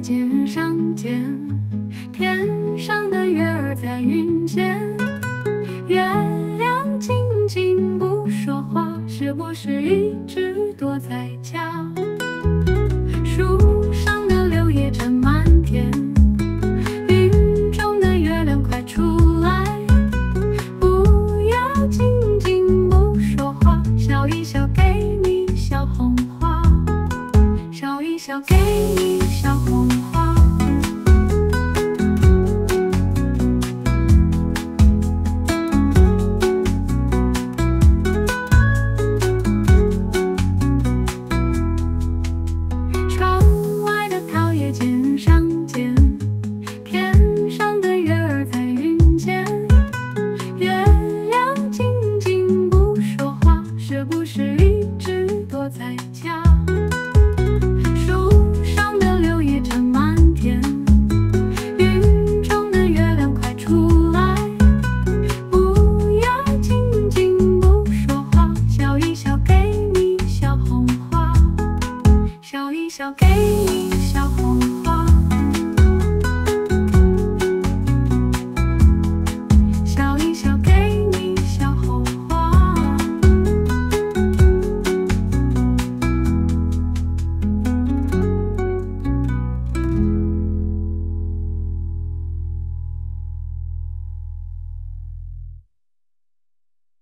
肩上肩，天上的月儿在云间。月亮静静不说话，是不是一直躲在家？树上的柳叶沾满天，云中的月亮快出来。不要静静不说话，笑一笑给你小红花，笑一笑给你小红花。